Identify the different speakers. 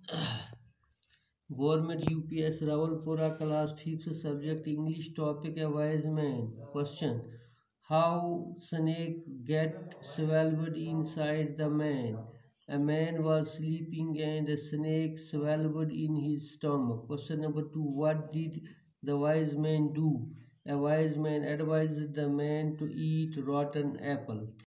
Speaker 1: Government UPS Rawalpura class 5th subject English topic A wise man. Question: how snake get swallowed inside the man? A man was sleeping and a snake swallowed in his stomach. Question number 2. What did the wise man do? A wise man advised the man to eat rotten apple.